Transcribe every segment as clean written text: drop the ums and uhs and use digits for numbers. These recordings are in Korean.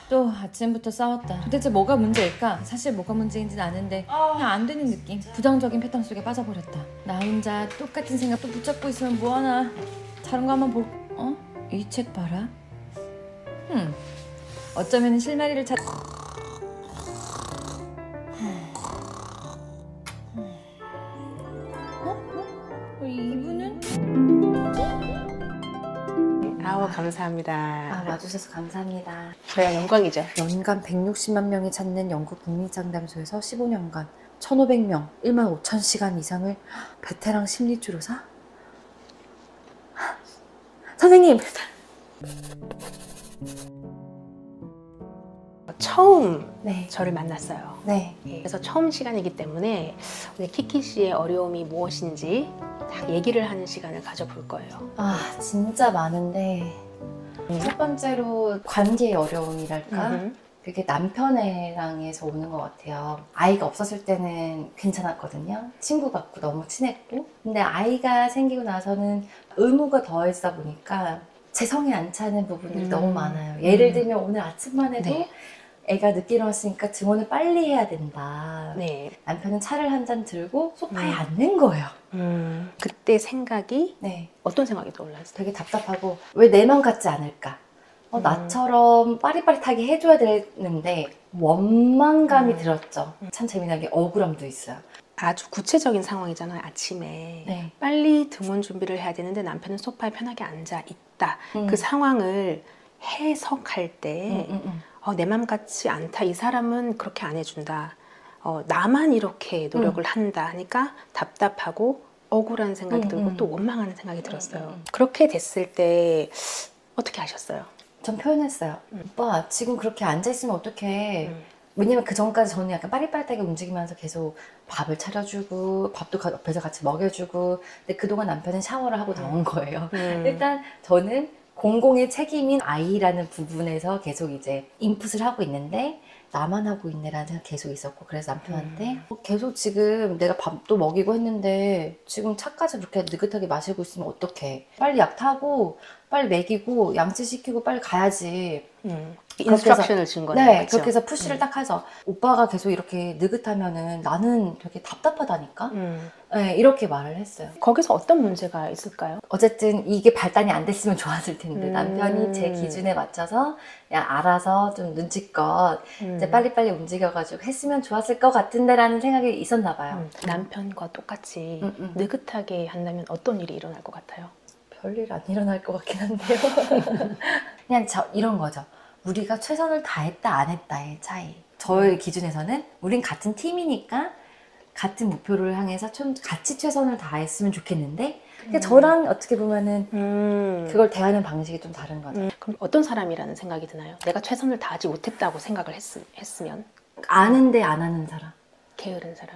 또 아침부터 싸웠다. 도대체 뭐가 문제일까? 사실 뭐가 문제인지는 아는데 그냥 안 되는 느낌. 부정적인 패턴 속에 빠져버렸다. 나 혼자 똑같은 생각 또 붙잡고 있으면 뭐하나. 다른 거 한번 볼... 이 책 봐라. 어쩌면 실마리를 찾... 이분은? 아우 감사합니다. 와주셔서 감사합니다. 저희가 영광이죠. 연간 160만 명이 찾는 영국 국립상담소에서 15년간 1,500명, 15,000시간 이상을 베테랑 심리치료사? 선생님! 처음 네. 저를 만났어요. 네. 그래서 처음 시간이기 때문에 오늘 키키 씨의 어려움이 무엇인지 딱 얘기를 하는 시간을 가져볼 거예요. 진짜 많은데 첫 번째로 관계의 어려움이랄까? 그게 남편애랑에서 오는 것 같아요. 아이가 없었을 때는 괜찮았거든요. 친구 같고 너무 친했고. 근데 아이가 생기고 나서는 의무가 더해지다 보니까 제 성에 안 차는 부분들이 너무 많아요. 예를 들면 오늘 아침만 해도 네. 애가 늦게 일어났으니까 증언을 빨리 해야 된다. 네. 남편은 차를 한 잔 들고 소파에 앉는 거예요. 그때 생각이 네. 어떤 생각이 떠올랐어요? 되게 답답하고 왜 내 맘 같지 않을까? 나처럼 빠릿빠릿하게 해줘야 되는데 원망감이 들었죠. 참 재미난 게 억울함도 있어요. 아주 구체적인 상황이잖아요. 아침에 네. 빨리 등원 준비를 해야 되는데 남편은 소파에 편하게 앉아 있다. 그 상황을 해석할 때 내 맘 같지 않다. 이 사람은 그렇게 안 해준다. 나만 이렇게 노력을 한다 하니까 답답하고 억울한 생각이 들고 또 원망하는 생각이 들었어요. 그렇게 됐을 때 어떻게 하셨어요? 전 표현했어요. 오빠 지금 그렇게 앉아있으면 어떡해. 왜냐면 그 전까지 저는 약간 빠릿빠릿하게 움직이면서 계속 밥을 차려주고 밥도 옆에서 같이 먹여주고 근데 그동안 남편은 샤워를 하고 나온 거예요. 일단 저는 공공의 책임인 아이라는 부분에서 계속 이제 인풋을 하고 있는데 나만 하고 있네라는 생각 계속 있었고 그래서 남편한테 계속 지금 내가 밥도 먹이고 했는데 지금 차까지 그렇게 느긋하게 마시고 있으면 어떡해. 빨리 약 타고 빨리 먹이고 양치시키고 빨리 가야지. 인스트럭션을 준 거네요. 네, 그렇죠? 그렇게 해서 푸시를 딱 하죠. 오빠가 계속 이렇게 느긋하면은 나는 되게 답답하다니까? 네, 이렇게 말을 했어요. 거기서 어떤 문제가 있을까요? 어쨌든 이게 발단이 안 됐으면 좋았을 텐데 남편이 제 기준에 맞춰서 그냥 알아서 좀 눈치껏 이제 빨리빨리 움직여가지고 했으면 좋았을 것 같은데 라는 생각이 있었나 봐요. 남편과 똑같이 느긋하게 한다면 어떤 일이 일어날 것 같아요? 별일 안 일어날 것 같긴 한데요. 그냥 이런 거죠. 우리가 최선을 다했다 안 했다의 차이. 저의 기준에서는 우린 같은 팀이니까 같은 목표를 향해서 같이 최선을 다했으면 좋겠는데 그러니까 저랑 어떻게 보면은 그걸 대하는 방식이 좀 다른 거죠. 그럼 어떤 사람이라는 생각이 드나요? 내가 최선을 다하지 못했다고 생각을 했으면? 아는데 안 하는 사람. 게으른 사람.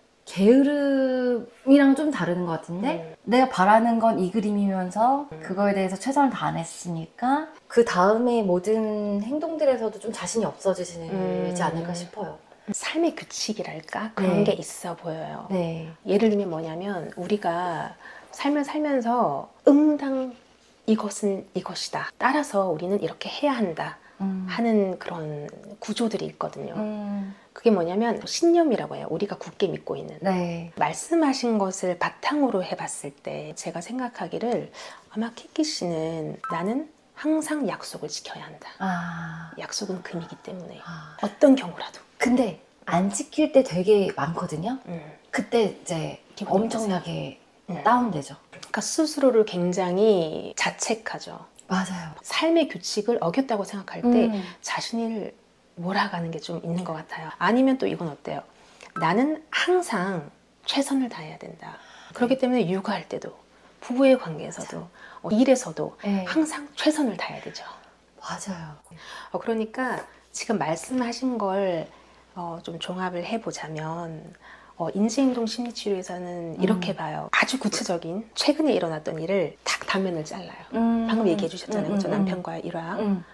게으름이랑 좀 다른 것 같은데 내가 바라는 건 이 그림이면서 그거에 대해서 최선을 다했으니까 그 다음에 모든 행동들에서도 좀 자신이 없어지지 않을까 싶어요. 삶의 규칙이랄까? 그런 게 있어 보여요. 네. 예를 들면 뭐냐면 우리가 삶을 살면서 응당 이것은 이것이다. 따라서 우리는 이렇게 해야 한다. 하는 그런 구조들이 있거든요. 그게 뭐냐면 신념이라고 해요. 우리가 굳게 믿고 있는. 네. 말씀하신 것을 바탕으로 해봤을 때 제가 생각하기를 아마 키키 씨는 나는 항상 약속을 지켜야 한다. 약속은 금이기 때문에 어떤 경우라도. 근데 안 지킬 때 되게 많거든요. 그때 이제 엄청나게 다운되죠. 그러니까 스스로를 굉장히 자책하죠. 맞아요. 삶의 규칙을 어겼다고 생각할 때 자신을 몰아가는 게 좀 있는 것 같아요. 아니면 또 이건 어때요? 나는 항상 최선을 다해야 된다. 그렇기 때문에 육아할 때도 부부의 관계에서도 일에서도 항상 최선을 다해야 되죠. 맞아요. 그러니까 지금 말씀하신 걸 좀 종합을 해보자면 인지행동 심리치료에서는 이렇게 봐요. 아주 구체적인 최근에 일어났던 일을 딱 단면을 잘라요. 방금 얘기해 주셨잖아요. 그렇죠? 남편과의 일화.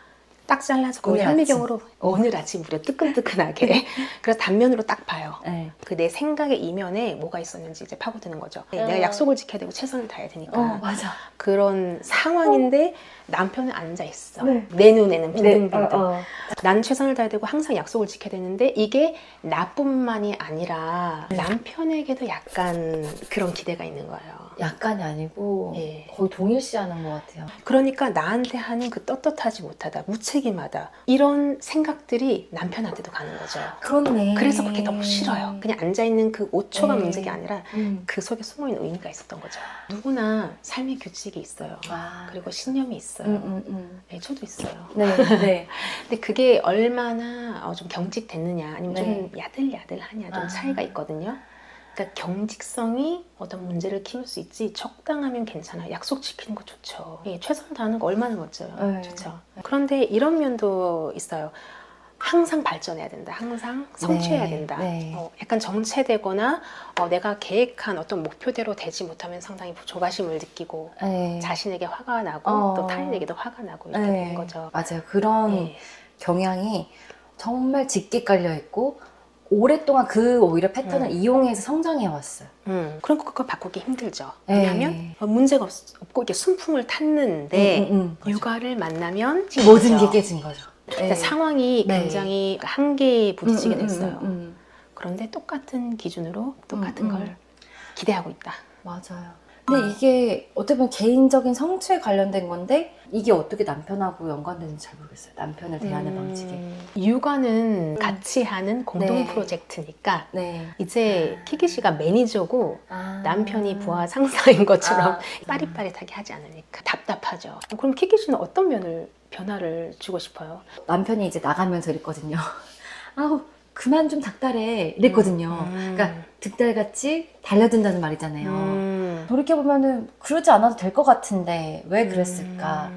딱 잘라서 거기 오늘 현미경으로 오늘 아침 무려 뜨끈뜨끈하게 그래서 단면으로 딱 봐요. 네. 그 내 생각의 이면에 뭐가 있었는지 이제 파고드는 거죠. 내가 약속을 지켜야 되고 최선을 다해야 되니까 맞아. 그런 상황인데 남편은 앉아 있어. 네. 내 눈에는 빙빙빙. 네. 나는 최선을 다해야 되고 항상 약속을 지켜야 되는데 이게 나뿐만이 아니라 네. 남편에게도 약간 그런 기대가 있는 거예요. 약간이 아니고 예. 거의 동일시하는 것 같아요. 그러니까 나한테 하는 그 떳떳하지 못하다, 무책임하다 이런 생각들이 남편한테도 가는 거죠. 그렇네. 그래서 그게 너무 싫어요. 그냥 앉아있는 그 5초가 네. 문제가 아니라 그 속에 숨어있는 의미가 있었던 거죠. 누구나 삶의 규칙이 있어요. 그리고 신념이 있어요. 네, 저도 있어요. 네, 네. 근데 그게 얼마나 좀 경직됐느냐 아니면 네. 좀 야들야들하냐 좀 차이가 있거든요. 그러니까 경직성이 어떤 문제를 키울 수 있지 적당하면 괜찮아. 약속 지키는 거 좋죠. 예, 최선을 다하는 거 얼마나 멋져요. 네. 좋죠. 그런데 이런 면도 있어요. 항상 발전해야 된다. 항상 성취해야 네, 된다. 네. 약간 정체되거나 내가 계획한 어떤 목표대로 되지 못하면 상당히 조바심을 느끼고 네. 자신에게 화가 나고 또 타인에게도 화가 나고 이렇게 네. 되는 거죠. 맞아요. 그런 네. 경향이 정말 짙게 깔려 있고 오랫동안 그 오히려 패턴을 이용해서 성장해 왔어요. 그럼 그걸 바꾸기 힘들죠. 네. 왜냐하면 문제가 없고 이렇게 순풍을 탔는데 맞아. 육아를 만나면 모든 게 깨진 거죠. 그러니까 상황이 네. 굉장히 한계에 부딪히게 됐어요. 음. 그런데 똑같은 기준으로 똑같은 걸 기대하고 있다. 맞아요. 근데 이게 어떻게 보면 개인적인 성취에 관련된 건데 이게 어떻게 남편하고 연관되는지 잘 모르겠어요. 남편을 대하는 방식이. 육아는 같이 하는 공동 네. 프로젝트니까 네. 이제 키키 씨가 매니저고 아. 남편이 부하 상사인 것처럼 아. 빠릿빠릿하게 하지 않으니까 답답하죠. 그럼 키키 씨는 어떤 변화를 주고 싶어요? 남편이 이제 나가면서 이랬거든요. 아우 그만 좀 닥달해 이랬거든요. 그러니까 득달같이 달려든다는 말이잖아요. 돌이켜보면은 그러지 않아도 될 것 같은데 왜 그랬을까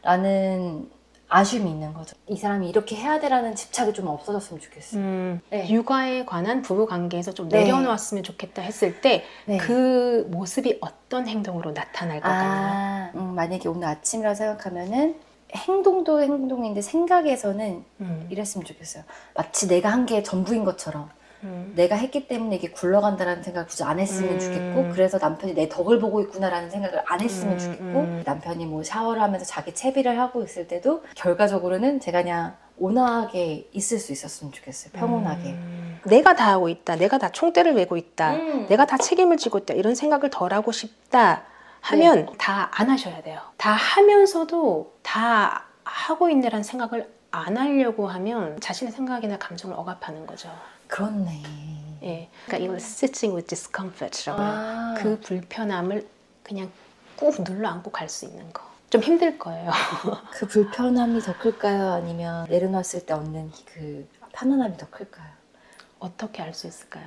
라는 아쉬움이 있는 거죠. 이 사람이 이렇게 해야 돼라는 집착이 좀 없어졌으면 좋겠어요. 네. 육아에 관한 부부 관계에서 좀 네. 내려놓았으면 좋겠다 했을 때 네. 그 모습이 어떤 행동으로 나타날 것 같나요? 만약에 오늘 아침이라 생각하면은 행동도 행동인데 생각에서는 이랬으면 좋겠어요. 마치 내가 한 게 전부인 것처럼 내가 했기 때문에 이게 굴러간다라는 생각을 굳이 안 했으면 좋겠고 그래서 남편이 내 덕을 보고 있구나라는 생각을 안 했으면 좋겠고 남편이 뭐 샤워를 하면서 자기 채비를 하고 있을 때도 결과적으로는 제가 그냥 온화하게 있을 수 있었으면 좋겠어요. 평온하게. 내가 다 하고 있다. 내가 다 총대를 메고 있다. 내가 다 책임을 지고 있다. 이런 생각을 덜 하고 싶다 하면 다 안 하셔야 돼요. 다 하면서도 다 하고 있네라는 생각을 안 하려고 하면 자신의 생각이나 감정을 억압하는 거죠. 그렇네. 예, 그러니까 이걸 sitting with discomfort라고 해요. 그 불편함을 그냥 꾹 눌러 안고 갈 수 있는 거. 좀 힘들 거예요. 그 불편함이 더 클까요? 아니면 내려놨을 때 얻는 그 편안함이 더 클까요? 어떻게 알 수 있을까요?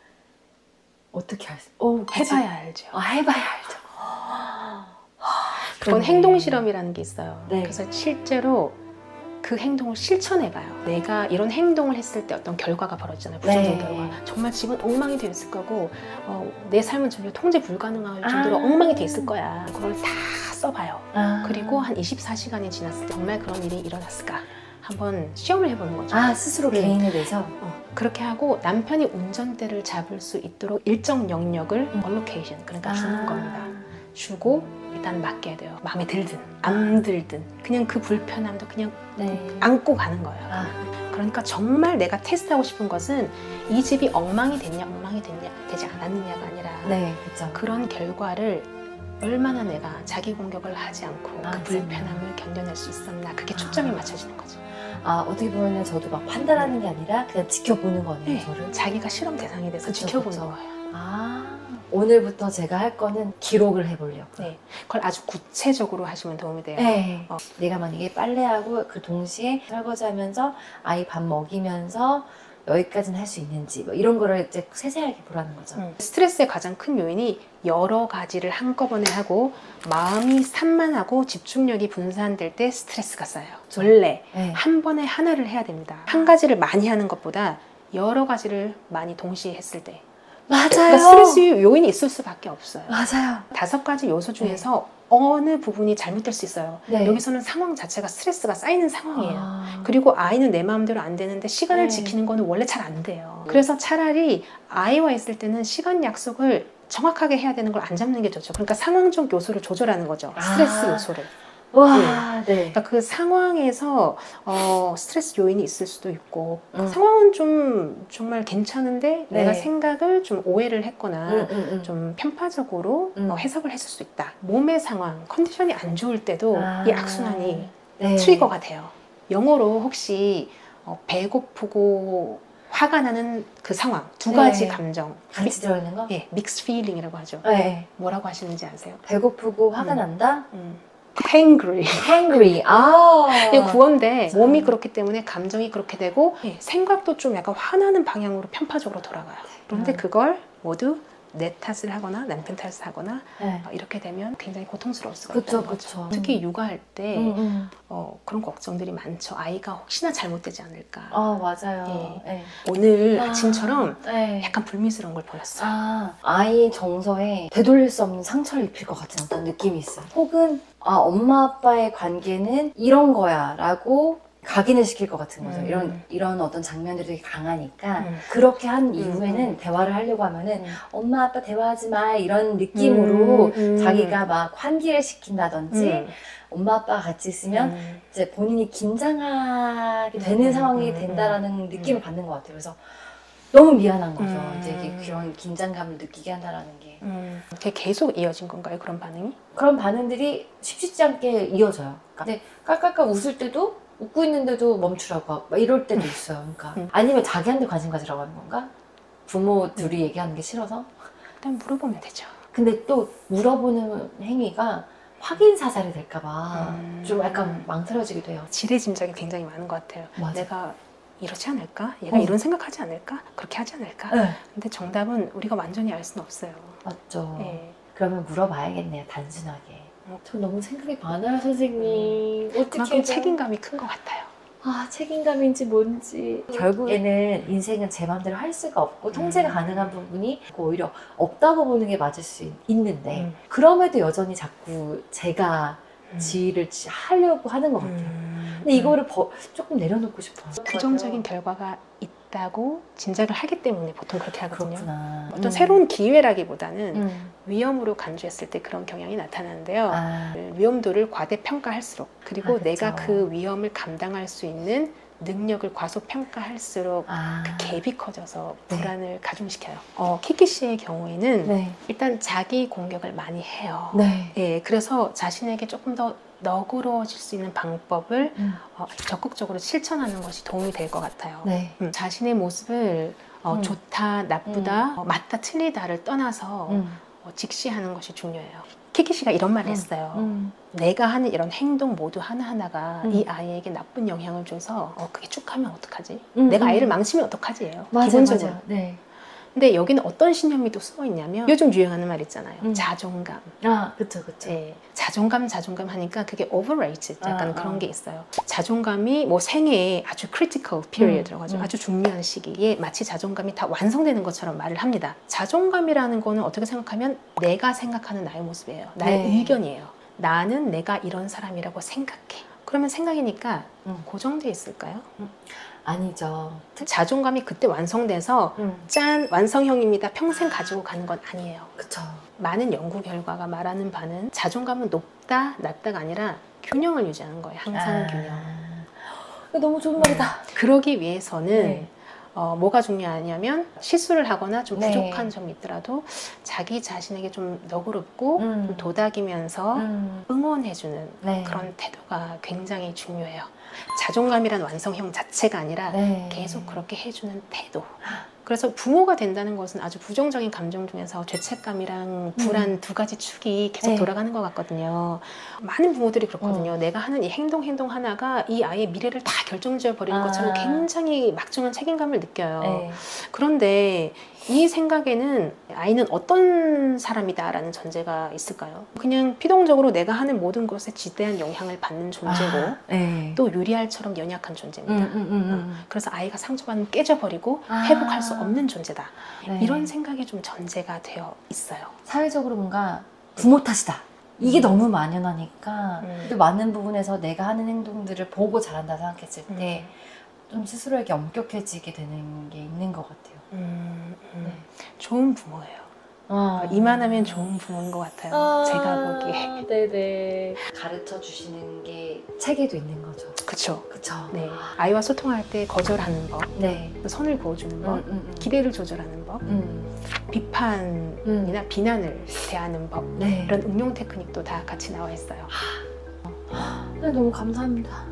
어떻게 알 수? 해봐야 알죠. 해봐야 알죠. 그건 그러네. 행동 실험이라는 게 있어요. 네. 그래서 실제로 그 행동을 실천해봐요. 내가 이런 행동을 했을 때 어떤 결과가 벌어지잖아요. 부정적인 네. 결과. 정말 집은 엉망이 되어 있을 거고 내 삶은 전혀 통제 불가능할 정도로 엉망이 되어 있을 거야. 그걸 다 써봐요. 그리고 한 24시간이 지났을 때 정말 그런 일이 일어났을까? 한번 시험을 해보는 거죠. 스스로 개인에 대해서? 그렇게 하고 남편이 운전대를 잡을 수 있도록 일정 영역을 allocation, 그러니까 주는 겁니다. 주고 일단 맡겨야 돼요. 마음에 들든 안 들든 그냥 그 불편함도 그냥 안고 가는 거예요. 그러니까 정말 내가 테스트하고 싶은 것은 이 집이 엉망이 되지 않았느냐가 아니라 그렇죠. 그런 결과를 얼마나 내가 자기 공격을 하지 않고 그 불편함을 견뎌낼 수 있었나, 그게 초점이 맞춰지는 거죠. 어떻게 보면 저도 막 판단하는 게 아니라 그냥 지켜보는 거네요. 저를. 자기가 실험 대상이 돼서 지켜보는 거예요. 오늘부터 제가 할 거는 기록을 해보려고. 그걸 아주 구체적으로 하시면 도움이 돼요. 내가 만약에 빨래하고 그 동시에 설거지하면서 아이 밥 먹이면서 여기까지는 할 수 있는지 뭐 이런 거를 이제 세세하게 보라는 거죠. 스트레스의 가장 큰 요인이 여러 가지를 한꺼번에 하고 마음이 산만하고 집중력이 분산될 때 스트레스가 쌓여요. 원래 한 번에 하나를 해야 됩니다. 한 가지를 많이 하는 것보다 여러 가지를 많이 동시에 했을 때 맞아요. 그러니까 스트레스 요인이 있을 수밖에 없어요. 맞아요. 5가지 요소 중에서 어느 부분이 잘못될 수 있어요. 네. 여기서는 상황 자체가 스트레스가 쌓이는 상황이에요. 아. 그리고 아이는 내 마음대로 안 되는데 시간을 네. 지키는 거는 원래 잘 안 돼요. 그래서 차라리 아이와 있을 때는 시간 약속을 정확하게 해야 되는 걸 안 잡는 게 좋죠. 그러니까 상황적 요소를 조절하는 거죠. 스트레스 요소를. 와, 네. 그러니까 그 상황에서 스트레스 요인이 있을 수도 있고 상황은 좀 정말 괜찮은데 네. 내가 생각을 좀 오해를 했거나 좀 편파적으로 해석을 했을 수 있다. 몸의 상황, 컨디션이 안 좋을 때도 이 악순환이 네. 트리거가 돼요. 영어로 혹시 배고프고 화가 나는 그 상황 두 가지 네. 감정 같이 들어있는 거? 예, 믹스 필링이라고 하죠. 네. 뭐라고 하시는지 아세요? 배고프고 화가 난다? hangry. hangry. 아. 이거 구어인데 몸이 그렇기 때문에 감정이 그렇게 되고 생각도 좀 약간 화나는 방향으로 편파적으로 돌아가요. 그런데 그걸 모두 내 탓을 하거나 남편 탓을 하거나 네. 이렇게 되면 굉장히 고통스러울 수가 그쵸, 있다는 거죠. 그쵸. 특히 육아할 때 그런 걱정들이 많죠. 아이가 혹시나 잘못되지 않을까. 아, 맞아요. 예. 네. 오늘 아침처럼 네. 약간 불미스러운 걸 보였어요. 아이의 정서에 되돌릴 수 없는 상처를 입힐 것 같은 어떤 느낌이 있어요. 혹은 엄마 아빠의 관계는 이런 거야 라고 각인을 시킬 것 같은 거죠. 이런 어떤 장면들이 되게 강하니까 그렇게 한 이후에는 대화를 하려고 하면은 엄마 아빠 대화하지 마 이런 느낌으로 자기가 막 환기를 시킨다든지 엄마 아빠가 같이 있으면 이제 본인이 긴장하게 되는 상황이 된다라는 느낌을 받는 것 같아요. 그래서 너무 미안한 거죠. 이제 이게 그런 긴장감을 느끼게 한다라는 게. 그게 계속 이어진 건가요? 그런 반응이? 그런 반응들이 쉽지 않게 이어져요. 근데 깔깔깔 웃을 때도 웃고 있는데도 멈추라고 막 이럴 때도 있어요. 그러니까 아니면 자기한테 관심 가지라고 하는 건가? 부모 둘이 얘기하는 게 싫어서? 일단 물어보면 되죠. 근데 또 물어보는 행위가 확인 사살이 될까봐 좀 약간 망설여지기도 해요. 지레짐작이 굉장히 많은 것 같아요. 맞아. 내가 이렇지 않을까? 얘가 이런 생각하지 않을까? 그렇게 하지 않을까? 네. 근데 정답은 우리가 완전히 알 수는 없어요. 맞죠. 예. 그러면 물어봐야겠네요. 단순하게. 저 너무 생각이 많아요, 선생님. 어떻게 그만큼 책임감이 큰 것 같아요. 책임감인지 뭔지. 결국에는 인생은 제 마음대로 할 수가 없고 통제가 가능한 부분이 오히려 없다고 보는 게 맞을 수 있는데 그럼에도 여전히 자꾸 제가 지휘를 하려고 하는 것 같아요. 근데 이거를 조금 내려놓고 싶어요. 부정적인 결과가 있다고 짐작을 하기 때문에 보통 그렇게 하거든요. 그렇구나. 어떤 새로운 기회라기보다는 위험으로 간주했을 때 그런 경향이 나타나는데요. 위험도를 과대평가할수록 그리고 그쵸. 내가 그 위험을 감당할 수 있는 능력을 과소평가할수록 그 갭이 커져서 불안을 가중시켜요. 키키 씨의 경우에는 네. 일단 자기 공격을 많이 해요. 네. 예, 그래서 자신에게 조금 더 너그러워질 수 있는 방법을 적극적으로 실천하는 것이 도움이 될 것 같아요. 네. 자신의 모습을 좋다, 나쁘다, 맞다, 틀리다를 떠나서 직시하는 것이 중요해요. 키키 씨가 이런 말을 했어요. 내가 하는 이런 행동 모두 하나하나가 이 아이에게 나쁜 영향을 줘서 그게 쭉 하면 어떡하지? 내가 아이를 망치면 어떡하지예요. 기본적으로. 맞아요. 네. 근데 여기는 어떤 신념이 또 숨어 있냐면 요즘 유행하는 말 있잖아요. 자존감. 그쵸. 네, 자존감 하니까 그게 overrated 약간 그런 게 있어요. 자존감이 뭐 생애에 아주 critical period라고 하죠. 아주 중요한 시기에 마치 자존감이 다 완성되는 것처럼 말을 합니다. 자존감이라는 거는 어떻게 생각하면 내가 생각하는 나의 모습이에요. 나의 의견이에요. 나는 내가 이런 사람이라고 생각해. 그러면 생각이니까 고정돼 있을까요? 아니죠. 자존감이 그때 완성돼서 짠 완성형입니다. 평생 가지고 가는 건 아니에요. 그쵸. 많은 연구 결과가 말하는 바는 자존감은 높다, 낮다가 아니라 균형을 유지하는 거예요. 항상 균형. 너무 좋은 말이다. 그러기 위해서는 뭐가 중요하냐면 실수를 하거나 좀 부족한 점이 있더라도 자기 자신에게 좀 너그럽고 좀 도닥이면서 응원해주는 그런 태도가 굉장히 중요해요. 자존감이란 완성형 자체가 아니라 계속 그렇게 해주는 태도. 그래서 부모가 된다는 것은 아주 부정적인 감정 중에서 죄책감이랑 불안 두 가지 축이 계속 돌아가는 것 같거든요. 많은 부모들이 그렇거든요. 내가 하는 이 행동 하나가 이 아이의 미래를 다 결정지어 버리는 것처럼 굉장히 막중한 책임감을 느껴요. 그런데 이 생각에는 아이는 어떤 사람이다라는 전제가 있을까요? 그냥 피동적으로 내가 하는 모든 것에 지대한 영향을 받는 존재고 또 유리알처럼 연약한 존재입니다. 그래서 아이가 상처받으면 깨져버리고 회복할 수 없는 존재다. 이런 생각이 좀 전제가 되어 있어요. 사회적으로 뭔가 부모 탓이다 이게 너무 만연하니까 또 많은 부분에서 내가 하는 행동들을 보고 잘한다 생각했을 때 좀 스스로에게 엄격해지게 되는 게 있는 것 같아요. 네. 좋은 부모예요. 이만하면 좋은 부모인 것 같아요. 제가 보기에. 네네. 가르쳐 주시는 게 책에도 있는 거죠. 그쵸. 그쵸. 네. 아이와 소통할 때 거절하는 법, 네. 선을 그어주는 법, 기대를 조절하는 법, 비판이나 비난을 대하는 법, 네. 이런 응용 테크닉도 다 같이 나와 있어요. 네, 너무 감사합니다.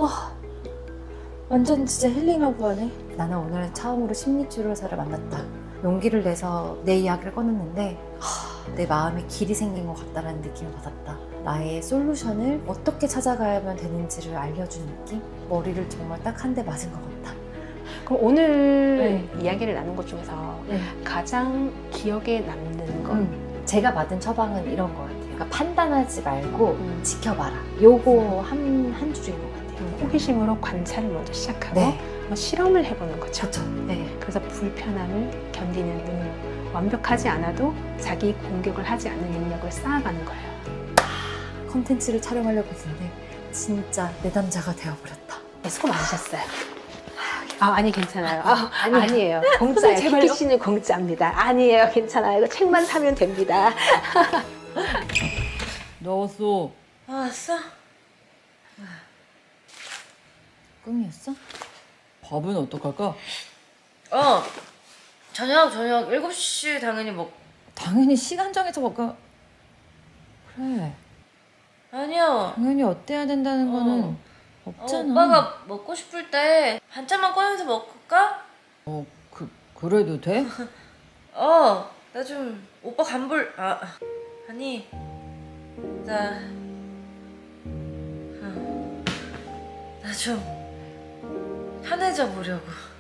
완전 진짜 힐링하고 하네. 나는 오늘 처음으로 심리치료사를 만났다. 용기를 내서 내 이야기를 꺼냈는데 내 마음에 길이 생긴 것 같다라는 느낌을 받았다. 나의 솔루션을 어떻게 찾아가야만 되는지를 알려준 느낌? 머리를 정말 딱 한 대 맞은 것 같다. 그럼 오늘 이야기를 나눈 것 중에서 네. 가장 기억에 남는 건 제가 받은 처방은 이런 것 같아요. 그러니까 판단하지 말고 지켜봐라. 요거 한 줄인 것 같아요. 호기심으로 관찰을 먼저 시작하고 네. 한번 실험을 해보는 거죠. 그렇죠. 네. 그래서 불편함을 견디는 능력, 완벽하지 않아도 자기 공격을 하지 않는 능력을 쌓아가는 거예요. 컨텐츠를 촬영하려고 했는데 진짜 내 남자가 되어버렸다. 네, 수고 많으셨어요. 아니 괜찮아요. 아니에요. 아니에요. 공짜예요. 제발요. 키키 씨는 공짜입니다. 아니에요. 괜찮아요. 이거 책만 사면 됩니다. 나왔어. 왔어? 꿈이었어? 밥은 어떡할까? 저녁 7시 당연히 당연히 시간 정해서 먹까. 그래. 아니야. 당연히 어때야 된다는 거는 없잖아. 오빠가 먹고 싶을 때 반찬만 꺼내서 먹을까? 그래도 돼? 나 좀 오빠 간볼 아니 나 좀 편해져 보려고.